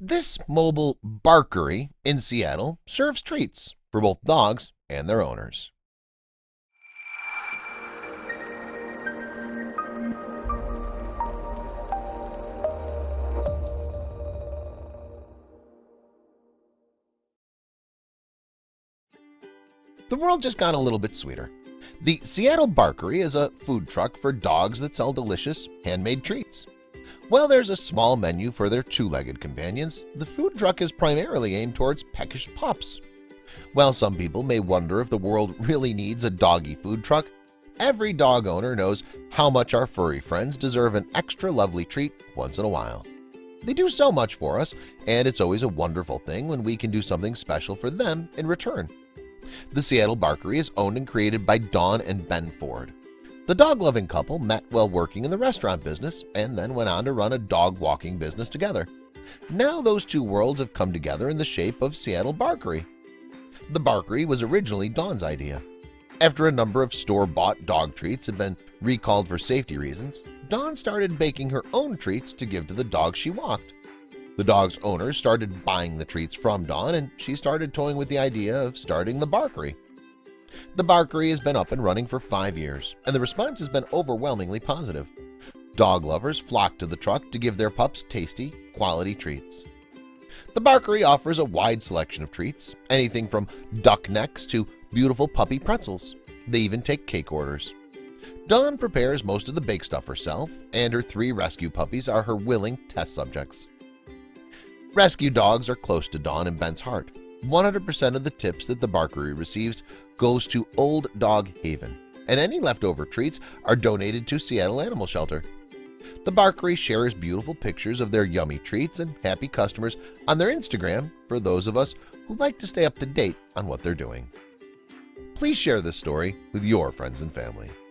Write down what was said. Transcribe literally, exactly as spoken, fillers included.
This mobile barkery in Seattle serves treats for both dogs and their owners. The world just got a little bit sweeter. The Seattle Barkery is a food truck for dogs that sell delicious handmade treats. While there's a small menu for their two-legged companions, the food truck is primarily aimed towards peckish pups. While some people may wonder if the world really needs a doggy food truck, every dog owner knows how much our furry friends deserve an extra lovely treat once in a while. They do so much for us, and it's always a wonderful thing when we can do something special for them in return. The Seattle Barkery is owned and created by Dawn and Ben Ford. The dog-loving couple met while working in the restaurant business and then went on to run a dog-walking business together. Now those two worlds have come together in the shape of Seattle Barkery. The Barkery was originally Dawn's idea. After a number of store-bought dog treats had been recalled for safety reasons, Dawn started baking her own treats to give to the dogs she walked. The dog's owners started buying the treats from Dawn, and she started toying with the idea of starting the Barkery. The Barkery has been up and running for five years, and the response has been overwhelmingly positive. Dog lovers flock to the truck to give their pups tasty, quality treats. The Barkery offers a wide selection of treats, anything from duck necks to beautiful puppy pretzels. They even take cake orders. Dawn prepares most of the bake stuff herself, and her three rescue puppies are her willing test subjects. Rescue dogs are close to Dawn and Ben's heart. one hundred percent of the tips that the Barkery receives goes to Old Dog Haven, and any leftover treats are donated to Seattle Animal Shelter. The Barkery shares beautiful pictures of their yummy treats and happy customers on their Instagram for those of us who like to stay up to date on what they're doing. Please share this story with your friends and family.